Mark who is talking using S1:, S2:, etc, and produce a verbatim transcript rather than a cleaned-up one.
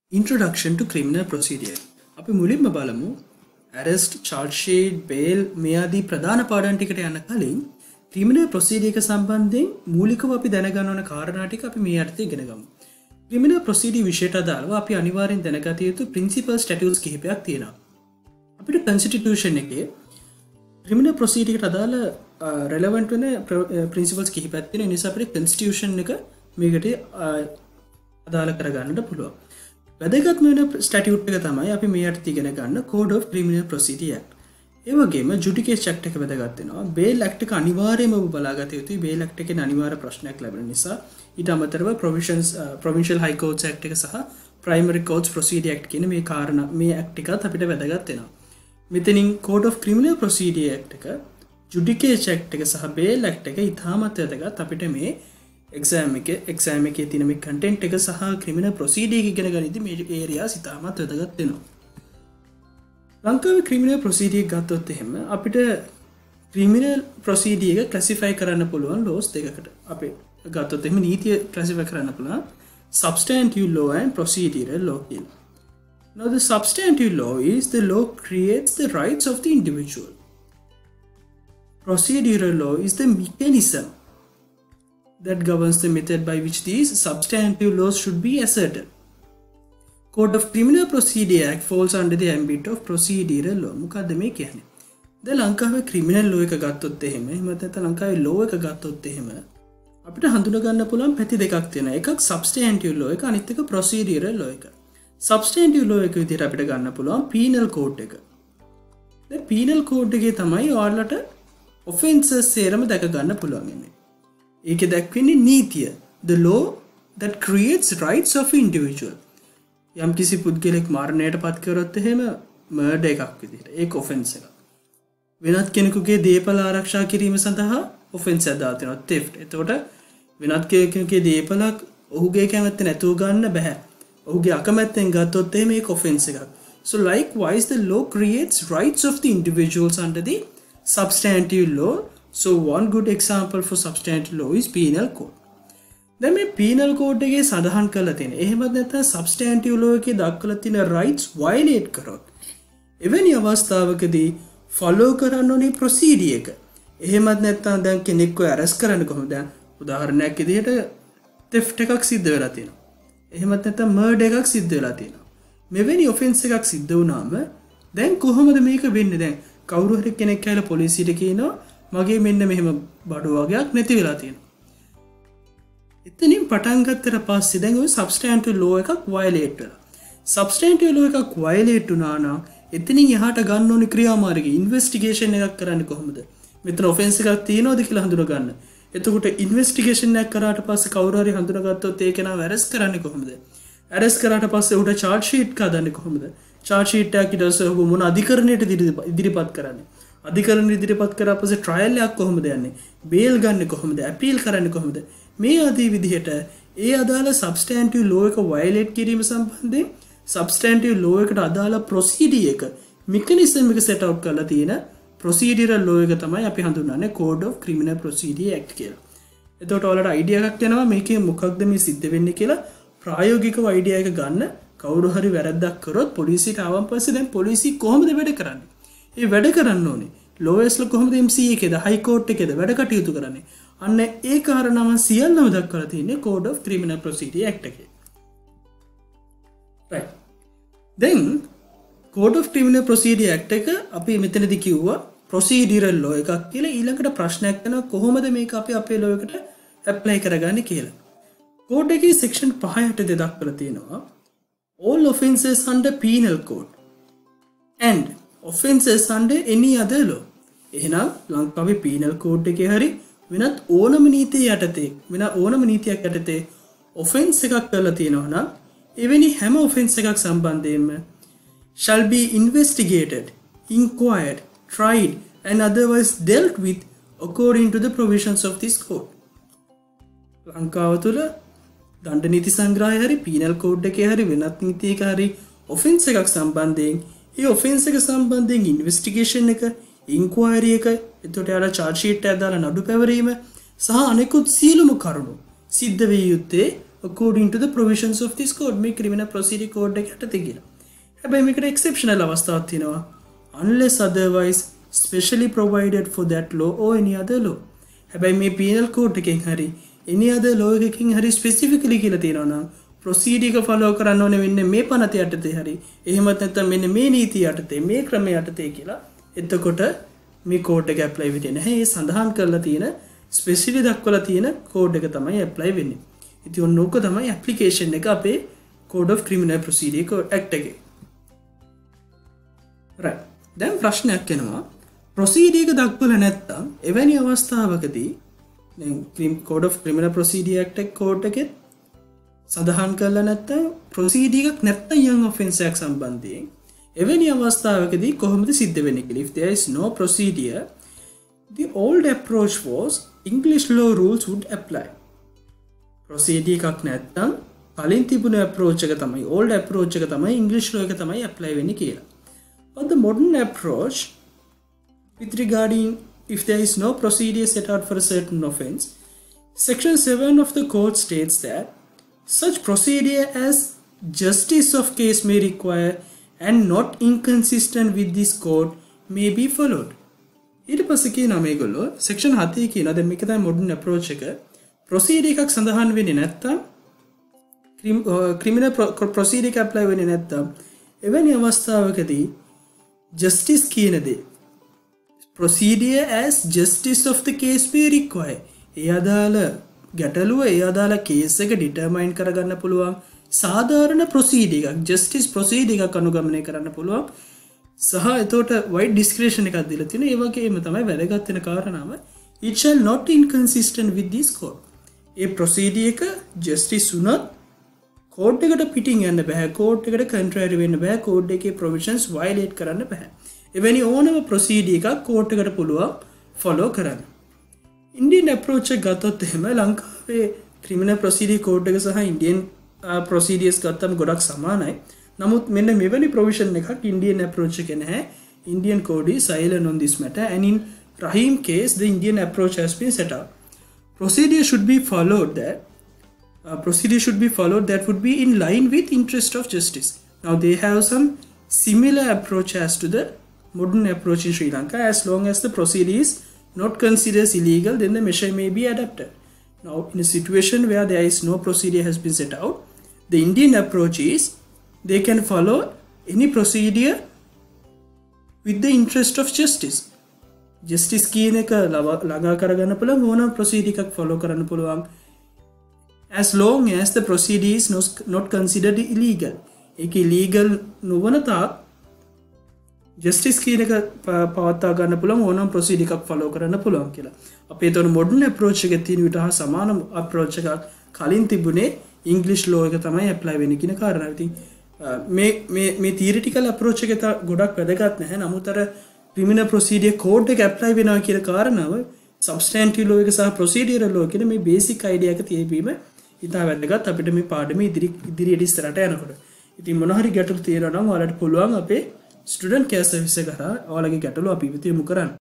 S1: Introduction to Criminal Procedure. අපි මුලින්ම බලමු arrest, charge sheet, bail මේ ආදී ප්‍රධාන පාඩම් ටිකට යන්න කලින් criminal procedure එක සම්බන්ධයෙන් මූලිකව අපි දැනගන්න ඕන කාරණා ටික අපි මේ යටතේ ඉගෙන ගමු. criminal procedure විෂයට අදාළව අපි අනිවාර්යෙන් දැනගත යුතු principal statutes කිහිපයක් තියෙනවා. අපිට constitution එකේ criminal procedure එකට අදාළ relevant වෙන principles කිහිපයක් තියෙන නිසා අපිට constitution එක මේකට අදාළ කරගන්නට පුළුවන්. වැදගත්ම වෙන ස්ටැටියුට් එක තමයි අපි මේ යටතේ ඉගෙන ගන්න Code of Criminal Procedure Act. ඒ වගේම Judication Act එක වැදගත් වෙනවා. Bail Act එක අනිවාර්යයෙන්ම ඔබ බලාගත යුතුයි. Bail Act එකේ අනිවාර්ය ප්‍රශ්නයක් ලැබෙන නිසා ඊට අමතරව Provisions uh, Provincial High Courts Act එක සහ Primary Courts Procedure Act කියන මේ කාරණා මේ act එකත් අපිට වැදගත් වෙනවා. මෙතනින් Code of Criminal Procedure Act එක, Judication Act එක සහ Bail Act එක ඉතාමත් වැදගත් අපිට මේ exam එක exam එකේ තියෙන මේ content එක සහ criminal procedure එක ඉගෙන ගනිද්දී මේ areas ඉතාමත් වැදගත් වෙනවා. ලංකාවේ criminal procedure එක ගත්තොත් එහෙම අපිට criminal procedure එක classify කරන්න පුළුවන් laws දෙකකට. අපි ගත්තොත් එහෙම නීතිය classify කරන්න පුළුවන් substantive law and procedural law කියලා. Now the substantive law is the law creates the rights of the individual. Procedural law is the mechanism that governs the method by which these substantive laws should be asserted. Code of Criminal Procedure Act falls under the ambit of procedural law. මොකද්ද මේ කියන්නේ? දැන් ලංකාවේ criminal law එක ගත්තොත් එහෙම එහෙම නැත්නම් ලංකාවේ law එක ගත්තොත් එහෙම අපිට හඳුනා ගන්න පුළුවන් පැති දෙකක් තියෙනවා. එකක් substantive law එක, අනිත් එක procedural law එක. substantive law එක විදිහට අපිට ගන්න පුළුවන් penal code එක. දැන් penal code එකේ තමයි ඔයාලට offences සේරම දැක ගන්න පුළුවන් ඉන්නේ. ඒක දැක්වෙන්නේ නීතිය, the law that creates rights of individual. යම් කිසි පුද්ගලෙක් මරණයට පත් කරොත් එහෙම murder එකක් විදිහට ඒක offense එකක්. වෙනත් කෙනෙකුගේ දේපල ආරක්ෂා කිරීම සඳහා offense එකක් දාලා තියෙනවා theft. එතකොට වෙනත් කෙනෙකුගේ දේපලක් ඔහුගේ කැමැත්ත නැතුව ගන්න බෑ. ඔහුගේ අකමැත්තෙන් ගත්තොත් එහෙම ඒක offense එකක්. So likewise the law creates rights of the individuals under the substantive law. So one good example for substantive law is penal code. දැන් මේ penal code එකේ සඳහන් කරලා තියෙන එහෙමත් නැත්නම් substantive law එකේ දක්වලා තියෙන rights violate කරොත් එවැනි අවස්ථාවකදී follow කරන්න ඕනේ procedure එක. එහෙමත් නැත්නම් දැන් කෙනෙක්ව arrest කරන්න කොහොමද? දැන් උදාහරණයක් විදිහට theft එකක් සිද්ධ වෙලා තියෙනවා. එහෙමත් නැත්නම් murder එකක් සිද්ධ වෙලා තියෙනවා. මෙවැනි offense එකක් සිද්ධ වුණාම දැන් කොහොමද මේක වෙන්නේ? දැන් කවුරු හරි කෙනෙක් කියලා පොලිසියට කියනවා මගේ මෙන්න මෙහෙම බඩු වගේක් නැති වෙලා තියෙනවා. එතනින් පටන් ගත්තට පස්සේ දැන් ওই substantive law එකක් violate වෙලා. substantive law එකක් violate වුණා නම් එතනින් එහාට ගන්න ඕනේ ක්‍රියාමාර්ගය investigation එකක් කරන්න කොහොමද? මෙතන offense එකක් තියෙනවද කියලා හඳුනා ගන්න. එතකොට investigation එකක් කරාට පස්සේ කවුරු හරි හඳුනාගත්තොත් ඒක නාව arrest කරන්නේ කොහොමද? arrest කරාට පස්සේ උට charge sheet එක හදන්නේ කොහොමද? charge sheet එක ඊට පස්සේ ඔබ මොන අධිකරණයට ඉදිරිපත් කරන්නේ? අධිකරණ ඉදිරිපත් කරා පස්සේ ට්‍රයල් එකක් කොහොමද යන්නේ? බේල් ගන්න කොහොමද? අපීල් කරන්නේ කොහොමද? මේ ආදී විදිහට ඒ අදාළ substantive law එක violate කිරීම සම්බන්ධයෙන් substantive law එකට අදාළ procedure එක mechanism එක set out කරලා තියෙන procedural law එක තමයි අපි හඳුන්වන්නේ Code of Criminal Procedure Act කියලා. එතකොට ඔයාලට idea එකක් එනවා මේකේ මොකක්ද මේ සිද්ධ වෙන්නේ කියලා ප්‍රායෝගිකව idea එක ගන්න. කවුරු හරි වැරද්දක් කරොත් පොලිසියට ආවන් පස්සේ දැන් පොලිසිය කොහොමද වැඩ කරන්නේ? ඒ වැඩ කරන්න ඕනේ. ලෝයස්ලා කොහොමද M C A එකේද හයි කෝර්ට් එකේද වැඩ කටයුතු කරන්නේ? අන්න ඒ කාරණාව සියල්ලම දක්වලා තියෙන්නේ Code of Criminal Procedure Act එකේ. right. then Code of Criminal Procedure Act එක අපි මෙතනදී කිව්වා procedural law එකක් කියලා. ඊළඟට ප්‍රශ්නයක් එනවා කොහොමද මේක අපි අපේ law එකට apply කරගන්නේ කියලා. code එකේ section five යට දක්වලා තියෙනවා all offences under penal code and offences under any other law. එහෙනම් ලංකාවේ penal code එකේ හරි වෙනත් ඕනම නීතිය යටතේ වෙන ඕනම නීතියක් යටතේ offense එකක් කරලා තියෙනවා නම් එවැනි හැම offense එකක් සම්බන්ධයෙන්ම shall be investigated, inquired, tried and otherwise dealt with according to the provisions of this code. ලංකාව තුළ දණ්ඩ නීති සංග්‍රහය හරි penal code එකේ හරි වෙනත් නීතියක හරි offense එකක් සම්බන්ධයෙන් ඒ offense එක සම්බන්ධයෙන් investigation එක, inquiry එක, එතකොට යාලා charge sheet එක දාලා නඩු පැවරීම සහ අනෙකුත් සියලුම කරුණු සිද්ධ විය යුත්තේ according to the provisions of this code. මේ criminal procedure code එක යටතේ කියලා. හැබැයි මේකට exceptional අවස්ථාවක් තියෙනවා. Unless otherwise specially provided for that law or any other law. හැබැයි මේ penal code එකෙන් හරි any other law එකකින් හරි specifically කියලා තියෙනවා නම් procedure එක follow කරන්න ඕනේ වෙන්නේ මේ පනත යටතේ හරි. එහෙමත් නැත්නම් මෙන්න මේ නීතිය යටතේ මේ ක්‍රමය යටතේ කියලා. එතකොට මේ code එක apply වෙන්නේ නැහැ. ඒ සඳහන් කරලා තියෙන specially දක්වලා තියෙන code එක තමයි apply වෙන්නේ. ඉතින් ඔන්න ඕක තමයි application එක අපේ Code of Criminal Procedure Act එකේ. right. දැන් ප්‍රශ්නයක් එනවා. procedure එක දක්වලා නැත්නම් එවැනි අවස්ථාවකදී දැන් Code of Criminal Procedure Act එක code එකේ සඳහන් කරලා නැත්නම් procedure එකක් නැත්නම් young offence එකක් සම්බන්ධයෙන් එවැනි අවස්ථාවකදී කොහොමද සිද්ධ වෙන්නේ කියලා. If there is no procedure, the old approach was English law rules would apply. procedure එකක් නැත්නම් කලින් තිබුණ approach එක තමයි old approach එක තමයි English law එක තමයි apply වෙන්නේ කියලා. But the modern approach with regarding if there is no procedure set out for a certain offence, section seven of the code states that such procedure as justice of case may require and not inconsistent with this code may be followed. ඊට පස්සේ කියනවා මේගොල්ලෝ section හතේ කියනවා දැන් මේක තමයි modern approach එක. procedure එකක් සඳහන් වෙන්නේ නැත්තම් criminal procedure එක apply වෙන්නේ නැත්තම් එවැනි අවස්ථාවකදී justice කියන දේ procedure as justice of the case may require. ඒ අදාළ ගැටලුව ඒ අදාළ කේස් එක ඩිටර්මයින් කරගන්න පුළුවන් සාධාරණ procedure එකක් justice procedure එකක් අනුගමනය කරන්න පුළුවන් සහ එතකොට wide discretion එකක් දීලා තියෙනවා. ඒ වගේම තමයි වැදගත් වෙන කාරණාව it shall not inconsistent with this code. A procedure එක justice උනත් code එකට පිටින් යන්න බෑ. code එකට contrary වෙන්න බෑ. code එකේ provisions violate කරන්න බෑ. එවැනි ඕනම procedure එකක් code එකට පුළුවන් follow කරන්න. Indian approach එක ගත්තොත් එහෙම ලංකාවේ criminal procedure code එක සහ Indian uh, procedures ගත්තම ගොඩක් සමානයි. නමුත් මෙන්න මෙවැනි provision එකක් Indian approach එකේ නැහැ. Indian code is silent on this matter and in Rahim case the Indian approach has been set out. Procedure should be followed that uh, procedure should be followed that would be in line with interest of justice. Now they have some similar approach as to the modern approach in Sri Lanka. As long as the procedure is not considered illegal, then the measure may be adopted. Now in a situation where there is no procedure has been set out, the Indian approach is they can follow any procedure with the interest of justice. Justice කියන එක ළඟා කරගන්න පුළුවන් ඕනම procedure එකක් follow කරන්න පුළුවන් as long as the procedure is not considered illegal. ඒක illegal නොවන තාක් justice කියන එක පවත්වා ගන්න පුළුවන් ඕනම procedure එකක් follow කරන්න පුළුවන් කියලා. අපේ තොර modern approach එකේ තියෙන විතර හා සමාන approach එකක් කලින් තිබුණේ English law එක තමයි apply වෙන්නේ කියන කාරණාව. ඉතින් මේ මේ මේ theoretical approach එක ගොඩක් වැදගත් නැහැ. නමුත් අර criminal procedure code එක apply වෙනවා කියන කාරණාව substantive law එක සහ procedural law කියන මේ basic idea එක තියීම ඉතා වැදගත් අපිට මේ පාඩම ඉදිරි ඉදිරියට ඉස්සරහට යනකොට. ඉතින් මොන හරි ගැටලු තියෙනවා නම් ඔයාලට පුළුවන් අපේ student care service එක කරා ඔයාලගේ ගැටලු අපි ඉදිරියට යොමු කරන්න.